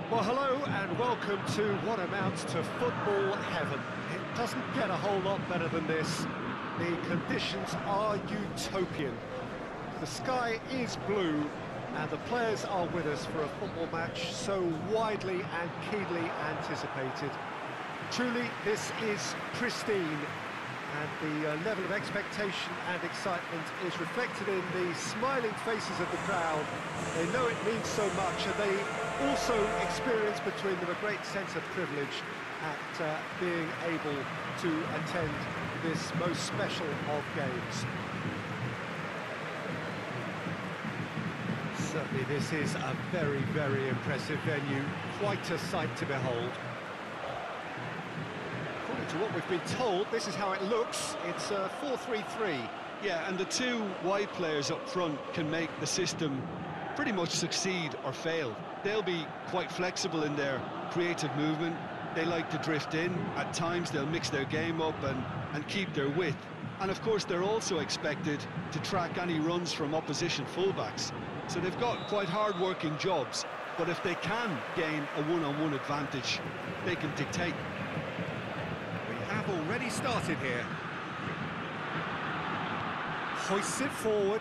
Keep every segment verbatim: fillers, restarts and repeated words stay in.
Well, hello and welcome to what amounts to football heaven. It doesn't get a whole lot better than this. The conditions are utopian. The sky is blue and the players are with us for a football match so widely and keenly anticipated. Truly, this is pristine, and the uh, level of expectation and excitement is reflected in the smiling faces of the crowd. They know it means so much, and they also experience between them a great sense of privilege at uh, being able to attend this most special of games. Certainly this is a very, very impressive venue, quite a sight to behold. According to what we've been told, this is how it looks. It's a four three three. Yeah, and the two wide players up front can make the system pretty much succeed or fail. They'll be quite flexible in their creative movement. They like to drift in. At times they'll mix their game up and, and keep their width. And of course they're also expected to track any runs from opposition fullbacks. So they've got quite hard-working jobs, but if they can gain a one-on-one advantage, they can dictate. We have already started here. Hoists it forward.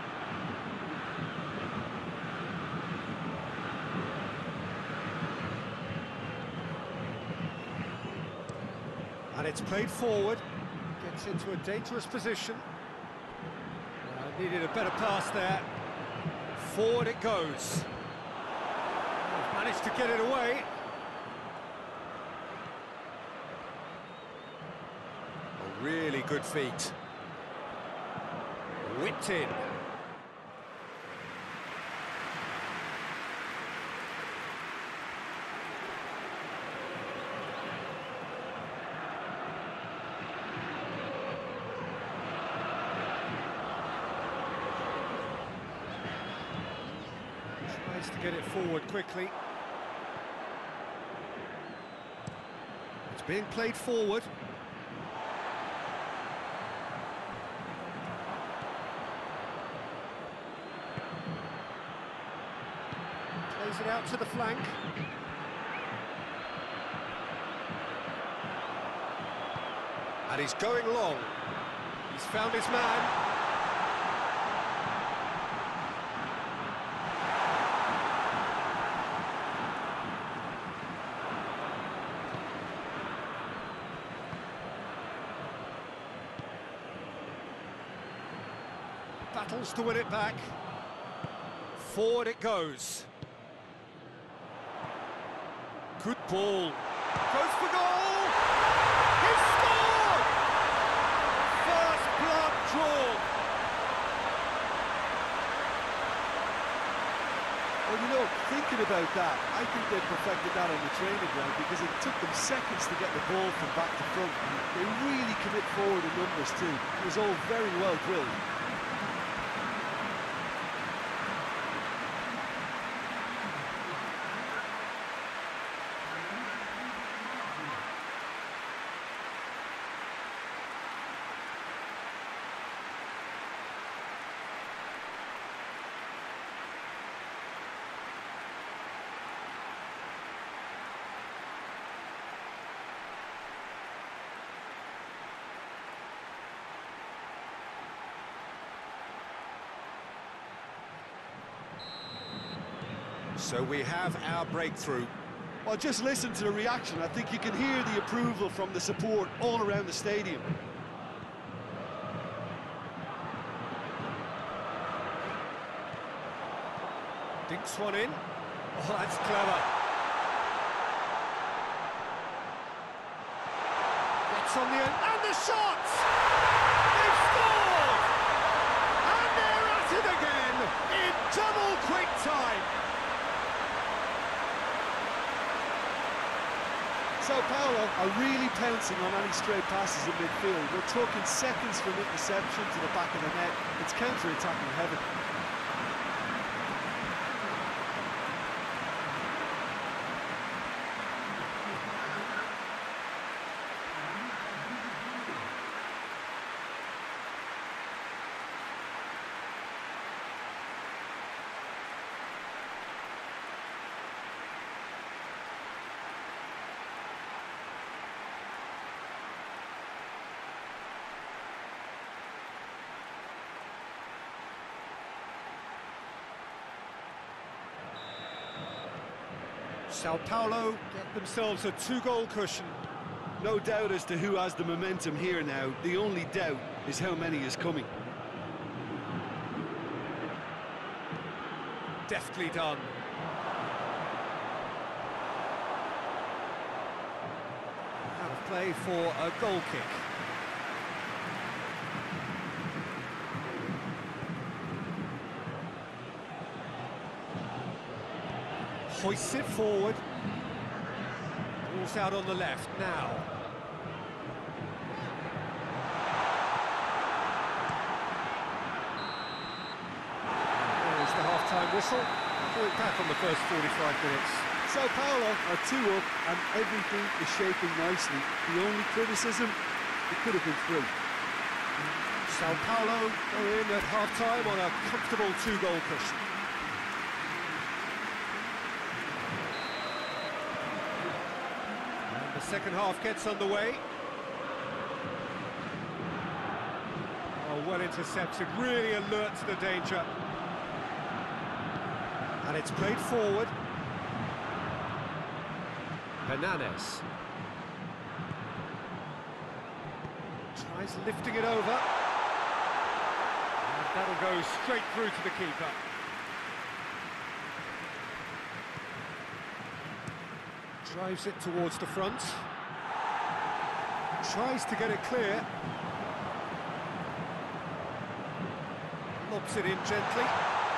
And it's played forward. Gets into a dangerous position. Uh, needed a better pass there. Forward it goes. Oh, managed to get it away. A really good feat. Whipped in. Tries to get it forward quickly. It's being played forward. Plays it out to the flank. And he's going long. He's found his man. Battles to win it back. Forward it goes. Good ball. Goes for goal! He's scored! First blood drawn. Well, you know, thinking about that, I think they perfected that on the training ground because it took them seconds to get the ball from back to front. They really commit forward in numbers too. It was all very well drilled. So we have our breakthrough. Well, just listen to the reaction. I think you can hear the approval from the support all around the stadium. Dinks one in. Oh, that's clever. Gets on the end, and the shot! They've scored! And they're at it again in double quick time. Sao Paulo are really pouncing on any stray passes in midfield. We're talking seconds from interception to the back of the net. It's counter-attacking heaven. Sao Paulo get themselves a two-goal cushion. No doubt as to who has the momentum here now. The only doubt is how many is coming. Deftly done. Out of play for a goal kick. Hoists it forward. Ball's out on the left now. There's the half-time whistle. We're back on the first forty-five minutes. Sao Paulo are two up and everything is shaping nicely. The only criticism, it could have been three. Sao Paulo go in at half-time on a comfortable two-goal cushion. And the second half gets underway. Oh, well intercepted, really alert to the danger. And it's played forward. Hernandez. Tries lifting it over. And that'll go straight through to the keeper. Drives it towards the front. Tries to get it clear. Lobs it in gently.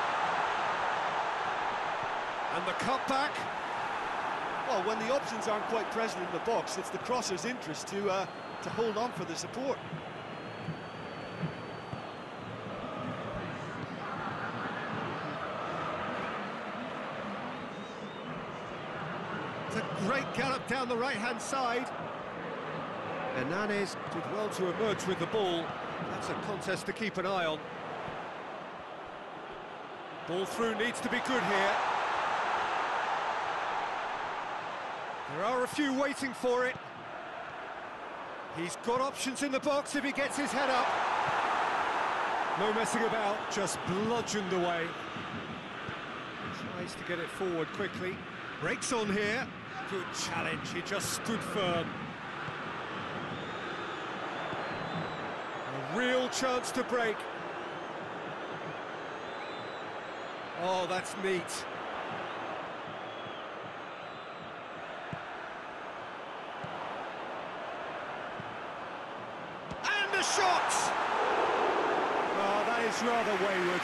And the cutback. Well, when the options aren't quite present in the box, it's the crosser's interest to uh, to hold on for the support. It's a great gallop down the right-hand side. Hernandez did well to emerge with the ball. That's a contest to keep an eye on. Ball through needs to be good here. There are a few waiting for it. He's got options in the box if he gets his head up. No messing about, just bludgeoned away. Tries to get it forward quickly. Breaks on here. Good challenge, he just stood firm. A real chance to break. Oh, that's neat. And a shot! Oh, that is rather wayward.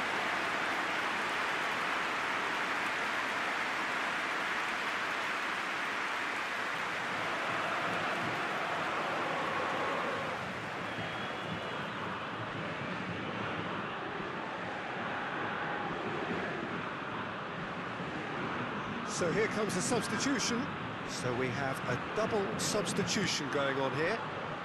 So here comes a substitution. So we have a double substitution going on here.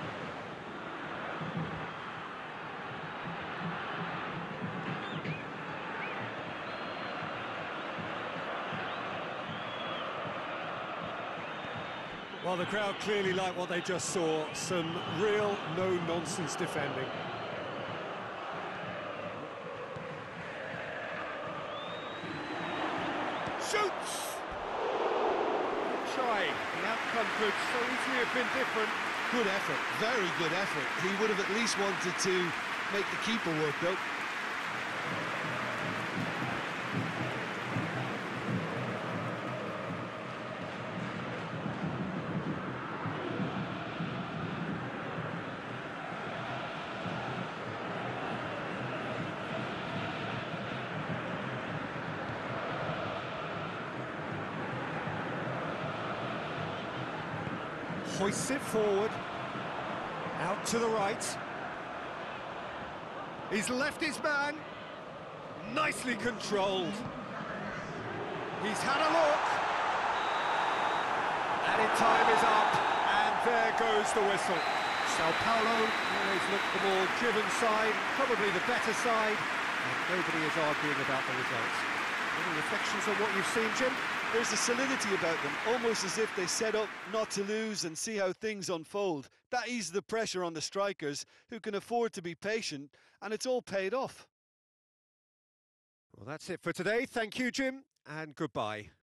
Well, the crowd clearly like what they just saw. Some real no-nonsense defending. Shoots! Try. The outcome could so easily have been different. Good effort, very good effort. He would have at least wanted to make the keeper work, though. Hoists it forward, out to the right. He's left his man, nicely controlled. He's had a look, and in time is up, and there goes the whistle. Sao Paulo always looked the more driven side, probably the better side, and nobody is arguing about the results. Any reflections on what you've seen, Jim? There's a solidity about them, almost as if they set up not to lose and see how things unfold. That eases the pressure on the strikers, who can afford to be patient, and it's all paid off. Well, that's it for today. Thank you, Jim, and goodbye.